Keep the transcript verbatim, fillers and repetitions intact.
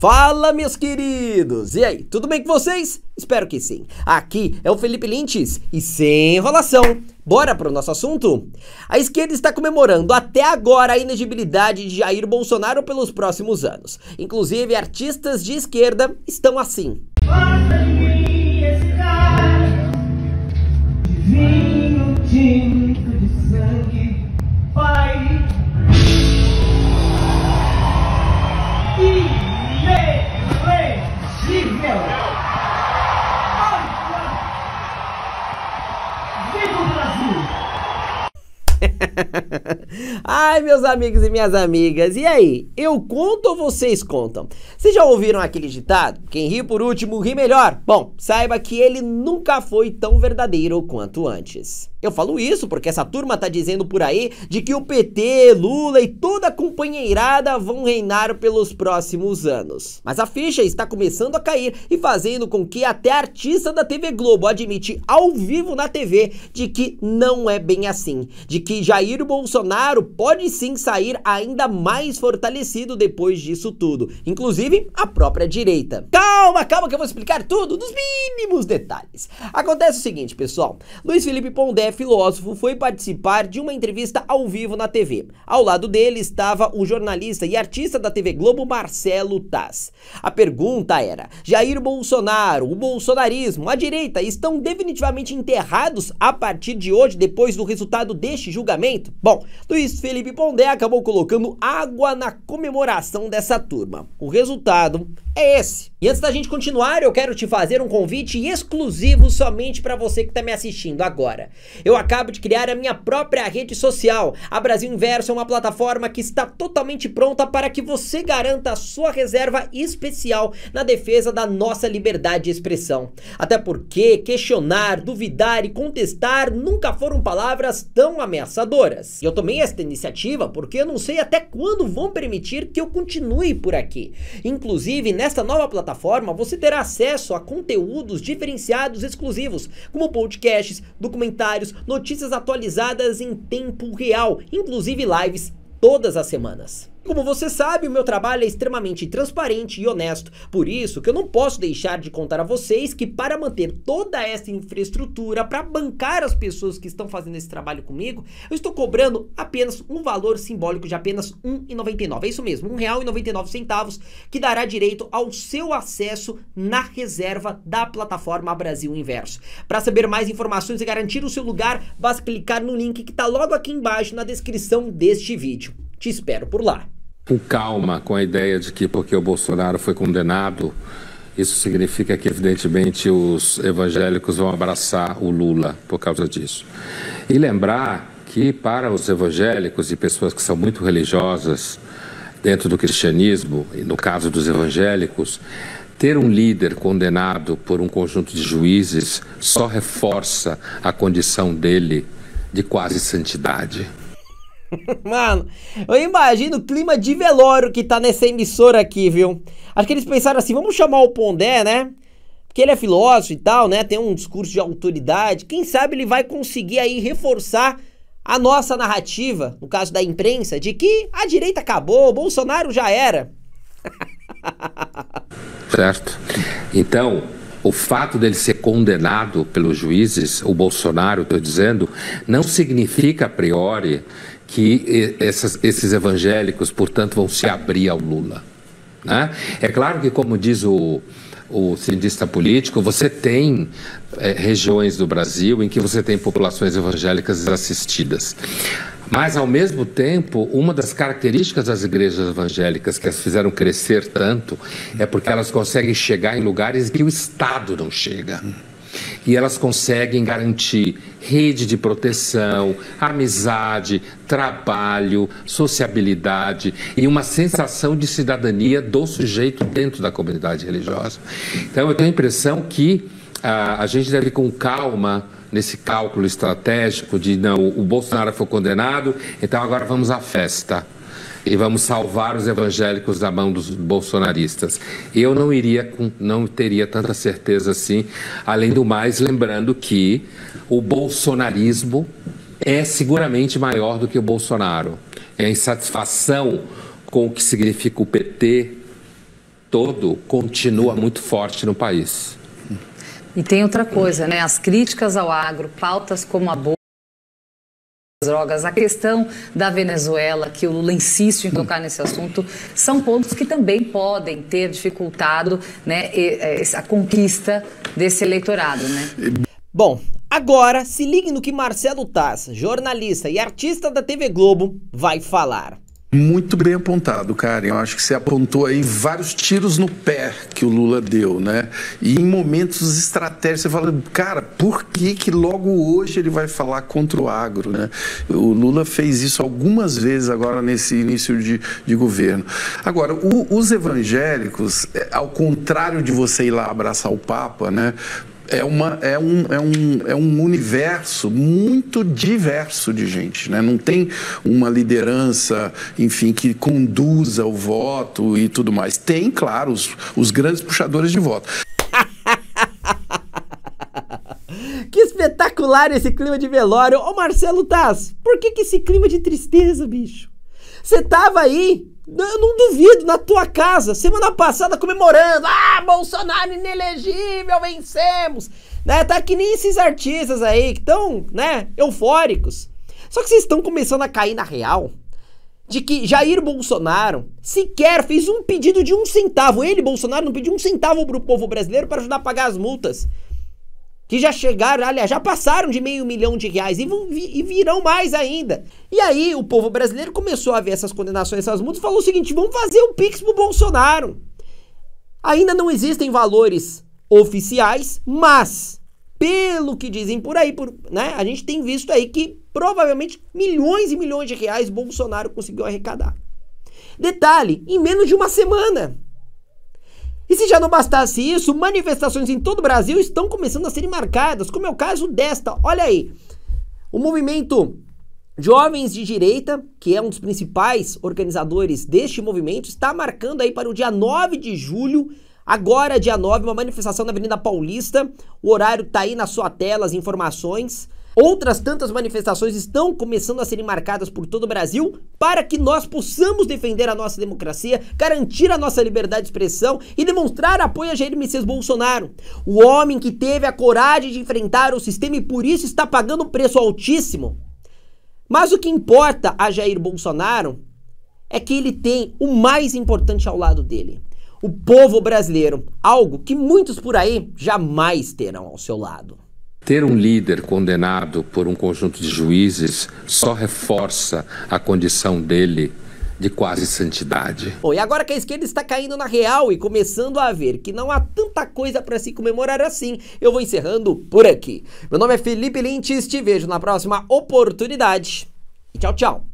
Fala, meus queridos! E aí, tudo bem com vocês? Espero que sim. Aqui é o Felipe Lintz e sem enrolação, bora pro nosso assunto? A esquerda está comemorando até agora a inegibilidade de Jair Bolsonaro pelos próximos anos. Inclusive, artistas de esquerda estão assim. Basta de mim esse cara, de vinho tinto de sangue, pai. Inelegível! Viva o Brasil! Ai, meus amigos e minhas amigas, e aí? Eu conto ou vocês contam? Vocês já ouviram aquele ditado? Quem ri por último, ri melhor. Bom, saiba que ele nunca foi tão verdadeiro quanto antes. Eu falo isso porque essa turma tá dizendo por aí de que o P T, Lula e toda a companheirada vão reinar pelos próximos anos. Mas a ficha está começando a cair e fazendo com que até a artista da T V Globo admite ao vivo na T V de que não é bem assim. De que Jair Bolsonaro pode sim sair ainda mais fortalecido depois disso tudo. Inclusive a própria direita. Calma, calma que eu vou explicar tudo nos mínimos detalhes. Acontece o seguinte, pessoal. Luiz Felipe Pondé, filósofo, foi participar de uma entrevista ao vivo na T V. Ao lado dele estava o jornalista e artista da T V Globo, Marcelo Taz. A pergunta era: Jair Bolsonaro, o bolsonarismo, a direita estão definitivamente enterrados a partir de hoje, depois do resultado deste julgamento? Bom, Luiz Felipe Pondé acabou colocando água na comemoração dessa turma. O resultado é esse. E antes da gente continuar, eu quero te fazer um convite exclusivo somente para você que está me assistindo agora. Eu acabo de criar a minha própria rede social. A Brasil Inverso é uma plataforma que está totalmente pronta para que você garanta a sua reserva especial na defesa da nossa liberdade de expressão. Até porque questionar, duvidar e contestar nunca foram palavras tão ameaçadoras. E eu tomei esta iniciativa porque eu não sei até quando vão permitir que eu continue por aqui. Inclusive, nesta nova plataforma, você terá acesso a conteúdos diferenciados exclusivos, como podcasts, documentários, notícias atualizadas em tempo real, inclusive lives todas as semanas. Como você sabe, o meu trabalho é extremamente transparente e honesto, por isso que eu não posso deixar de contar a vocês que para manter toda essa infraestrutura, para bancar as pessoas que estão fazendo esse trabalho comigo, eu estou cobrando apenas um valor simbólico de apenas um real e noventa e nove centavos. É isso mesmo, um real e noventa e nove centavos, que dará direito ao seu acesso na reserva da plataforma Brasil Inverso. Para saber mais informações e garantir o seu lugar, basta clicar no link que está logo aqui embaixo na descrição deste vídeo. Te espero por lá. Com calma, com a ideia de que porque o Bolsonaro foi condenado, isso significa que evidentemente os evangélicos vão abraçar o Lula por causa disso. E lembrar que para os evangélicos e pessoas que são muito religiosas dentro do cristianismo, e no caso dos evangélicos, ter um líder condenado por um conjunto de juízes só reforça a condição dele de quase santidade. Mano, eu imagino o clima de velório que tá nessa emissora aqui, viu? Acho que eles pensaram assim, vamos chamar o Pondé, né? Porque ele é filósofo e tal, né? Tem um discurso de autoridade. Quem sabe ele vai conseguir aí reforçar a nossa narrativa, no caso da imprensa, de que a direita acabou, o Bolsonaro já era. Certo. Então, o fato dele ser condenado pelos juízes, o Bolsonaro, estou dizendo, não significa a priori que essas, esses evangélicos, portanto, vão se abrir ao Lula, né? É claro que, como diz o, o cientista político, você tem é, regiões do Brasil em que você tem populações evangélicas desassistidas. Mas, ao mesmo tempo, uma das características das igrejas evangélicas que as fizeram crescer tanto é porque elas conseguem chegar em lugares que o Estado não chega. E elas conseguem garantir rede de proteção, amizade, trabalho, sociabilidade e uma sensação de cidadania do sujeito dentro da comunidade religiosa. Então, eu tenho a impressão que ah, a gente deve ir com calma nesse cálculo estratégico de não, o Bolsonaro foi condenado, então agora vamos à festa e vamos salvar os evangélicos da mão dos bolsonaristas. Eu não iria, com, não teria tanta certeza assim. Além do mais, lembrando que o bolsonarismo é seguramente maior do que o Bolsonaro. É a insatisfação com o que significa o P T todo continua muito forte no país. E tem outra coisa, né? As críticas ao agro, pautas como a bolsa, drogas, a questão da Venezuela, que o Lula insiste em tocar nesse assunto, são pontos que também podem ter dificultado, né, a conquista desse eleitorado, né? Bom, agora se ligue no que Marcelo Taz, jornalista e artista da T V Globo, vai falar. Muito bem apontado, Karen. Eu acho que você apontou aí vários tiros no pé que o Lula deu, né? E em momentos estratégicos você fala, cara, por que que logo hoje ele vai falar contra o agro, né? O Lula fez isso algumas vezes agora nesse início de, de governo. Agora, o, os evangélicos, ao contrário de você ir lá abraçar o Papa, né? É, uma, é, um, é, um, é um universo muito diverso de gente, né? Não tem uma liderança, enfim, que conduza o voto e tudo mais. Tem, claro, os, os grandes puxadores de voto. Que espetacular esse clima de velório. Ô Marcelo Taz, por que que esse clima de tristeza, bicho? Você tava aí, eu não duvido, na tua casa, semana passada comemorando, ah, Bolsonaro inelegível, vencemos, né, tá que nem esses artistas aí que estão, né, eufóricos. Só que vocês estão começando a cair na real de que Jair Bolsonaro sequer fez um pedido de um centavo, ele, Bolsonaro, não pediu um centavo pro povo brasileiro para ajudar a pagar as multas. Que já chegaram, aliás, já passaram de meio milhão de reais e, vão, e virão mais ainda. E aí o povo brasileiro começou a ver essas condenações, essas multas, e falou o seguinte, vamos fazer o Pix pro Bolsonaro. Ainda não existem valores oficiais, mas, pelo que dizem por aí, por, né, a gente tem visto aí que provavelmente milhões e milhões de reais Bolsonaro conseguiu arrecadar. Detalhe, em menos de uma semana. E se já não bastasse isso, manifestações em todo o Brasil estão começando a serem marcadas, como é o caso desta. Olha aí, o movimento Jovens de Direita, que é um dos principais organizadores deste movimento, está marcando aí para o dia nove de julho, agora dia nove, uma manifestação na Avenida Paulista. O horário tá aí na sua tela, as informações. Outras tantas manifestações estão começando a serem marcadas por todo o Brasil para que nós possamos defender a nossa democracia, garantir a nossa liberdade de expressão e demonstrar apoio a Jair Messias Bolsonaro, o homem que teve a coragem de enfrentar o sistema e por isso está pagando um preço altíssimo. Mas o que importa a Jair Bolsonaro é que ele tem o mais importante ao lado dele, o povo brasileiro, algo que muitos por aí jamais terão ao seu lado. Ter um líder condenado por um conjunto de juízes só reforça a condição dele de quase santidade. Bom, e agora que a esquerda está caindo na real e começando a ver que não há tanta coisa para se comemorar assim, eu vou encerrando por aqui. Meu nome é Felipe Lintz, te vejo na próxima oportunidade. E tchau, tchau.